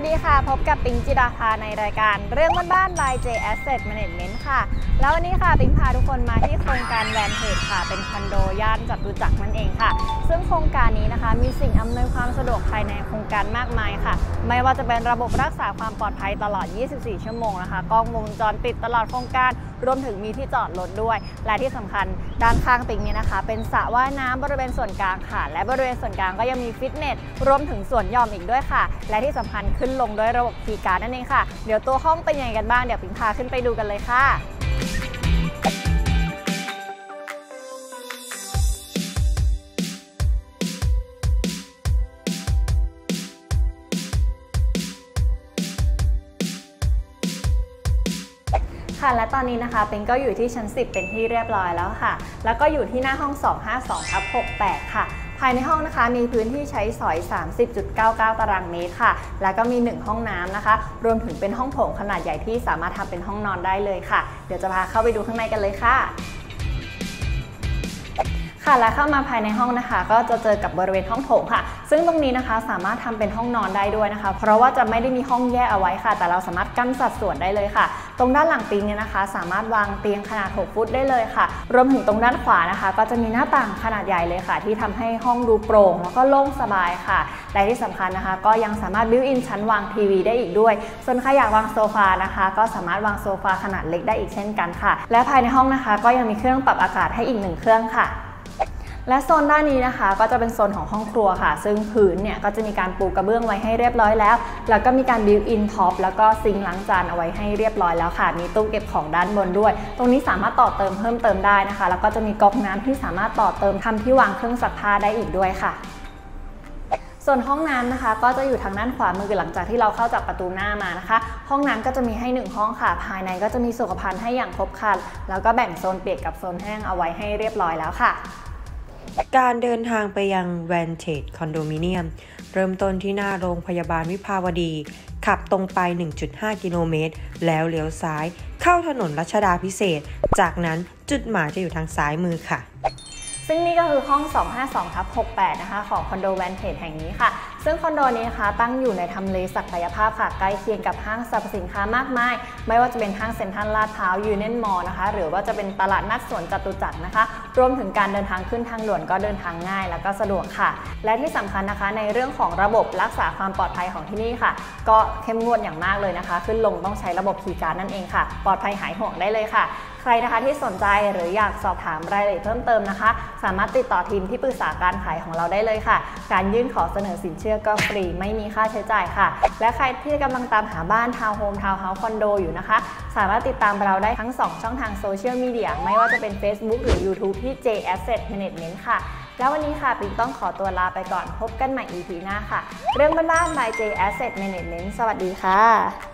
ดีค่ะพบกับปิงจิดาภาในรายการเรื่องบ้านๆ by J Asset Management ค่ะแล้ววันนี้ค่ะปิงพาทุกคนมาที่โครงการแวนเทจค่ะเป็นคอนโดย่านจตุจักรนั่นเองค่ะซึ่งโครงการนี้นะคะมีสิ่งอำนวยความสะดวกภายในโครงการมากมายค่ะไม่ว่าจะเป็นระบบรักษาความปลอดภัยตลอด 24 ชั่วโมงนะคะกล้องวงจรปิดตลอดโครงการรวมถึงมีที่จอดรถด้วยและที่สำคัญด้านข้างปิงนี้นะคะเป็นสระว่ายน้ำบริเวณส่วนกลางค่ะและบริเวณส่วนกลางก็ยังมีฟิตเนสรวมถึงสวนหย่อมอีกด้วยค่ะและที่สำคัญขึ้นลงด้วยระบบคีย์การ์ดนั่นเองค่ะเดี๋ยวตัวห้องเป็นยังไงกันบ้างเดี๋ยวปิงพาขึ้นไปดูกันเลยค่ะและตอนนี้นะคะเป็นก็อยู่ที่ชั้น10เป็นที่เรียบร้อยแล้วค่ะแล้วก็อยู่ที่หน้าห้อง 252/68 ค่ะภายในห้องนะคะมีพื้นที่ใช้สอย 30.99 ตารางเมตรค่ะแล้วก็มี1ห้องน้ำนะคะรวมถึงเป็นห้องโถงขนาดใหญ่ที่สามารถทำเป็นห้องนอนได้เลยค่ะเดี๋ยวจะพาเข้าไปดูข้างในกันเลยค่ะและเข้ามาภายในห้องนะคะก็จะเจอกับบริเวณห้องโถงค่ะซึ่งตรงนี้นะคะสามารถทำเป็นห้องนอนได้ด้วยนะคะเพราะว่าจะไม่ได้มีห้องแยกเอาไว้ค่ะแต่เราสามารถกั้นสัดส่วนได้เลยค่ะตรงด้านหลังปิงเนี่ยนะคะสามารถวางเตียงขนาด6 ฟุตได้เลยค่ะรวมถึงตรงด้านขวานะคะก็จะมีหน้าต่างขนาดใหญ่เลยค่ะที่ทำให้ห้องดูโปร่งแล้วก็โล่งสบายค่ะและที่สำคัญนะคะก็ยังสามารถบิวอินชั้นวางทีวีได้อีกด้วยส่วนใครอยากวางโซฟานะคะก็สามารถวางโซฟาขนาดเล็กได้อีกเช่นกันค่ะและภายในห้องนะคะก็ยังมีเครื่องปรับอากาศให้อีก1เครื่องค่ะและโซนด้านนี้นะคะก็จะเป็นโซนของห้องครัวค่ะซึ่งพื้นเนี่ยก็จะมีการปูกระเบื้องไว้ให้เรียบร้อยแล้วก็มีการบิวอินท็อปแล้วก็ซิงค์ล้างจานเอาไว้ให้เรียบร้อยแล้วค่ะมีตู้เก็บของด้านบนด้วยตรงนี้สามารถต่อเติมเพิ่มเติมได้นะคะแล้วก็จะมีก๊อกน้ำที่สามารถต่อเติมทำที่วางเครื่องซักผ้าได้อีกด้วยค่ะส่วนห้องน้ำนะคะก็จะอยู่ทางด้านขวามือหลังจากที่เราเข้าจากประตูหน้ามานะคะห้องน้ำก็จะมีให้1ห้องค่ะภายในก็จะมีสุขภัณฑ์ให้อย่างครบครันแล้วก็แบ่งโซนเปียกกับโซนแห้งเอาไว้ให้เรียบร้อยแล้วค่ะการเดินทางไปยังแวนเทจคอนโดมิเนียมเริ่มต้นที่หน้าโรงพยาบาลวิภาวดีขับตรงไป 1.5 กิโลเมตรแล้วเลี้ยวซ้ายเข้าถนนรัชดาภิเษกจากนั้นจุดหมายจะอยู่ทางซ้ายมือค่ะซึ่งนี่ก็คือห้อง 252/68 นะคะของคอนโดแวนเทจแห่งนี้ค่ะซึ่งคอนโดนี้นะคะตั้งอยู่ในทำเลศักยภาพค่ะใกล้เคียงกับห้างสรรพสินค้ามากมายไม่ว่าจะเป็นห้างเซ็นทรัลลาดพร้าวยูเนียนมอลล์นะคะหรือว่าจะเป็นตลาดนัดสวนจตุจักรนะคะรวมถึงการเดินทางขึ้นทางด่วนก็เดินทางง่ายแล้วก็สะดวกค่ะและที่สำคัญนะคะในเรื่องของระบบรักษาความปลอดภัยของที่นี่ค่ะก็เข้มงวดอย่างมากเลยนะคะขึ้นลงต้องใช้ระบบคีย์การ์ดนั่นเองค่ะปลอดภัยหายห่วงได้เลยค่ะใครนะคะที่สนใจหรืออยากสอบถามรายละเอียดเพิ่มเติมนะคะสามารถติดต่อทีมที่ปรึกษาการขายของเราได้เลยค่ะการยื่นขอเสนอสินเชื่อก็ฟรีไม่มีค่าใช้จ่ายค่ะและใครที่กำลังตามหาบ้านทาวน์โฮมทาวน์เฮาส์คอนโดอยู่นะคะสามารถติดตามเราได้ทั้ง2ช่องทางโซเชียลมีเดียไม่ว่าจะเป็น Facebook หรือ YouTube ที่ J Asset Management ค่ะแล้ววันนี้ค่ะปิงต้องขอตัวลาไปก่อนพบกันใหม่ EP หน้าค่ะเรื่องบ้านๆ by J Asset Management สวัสดีค่ะ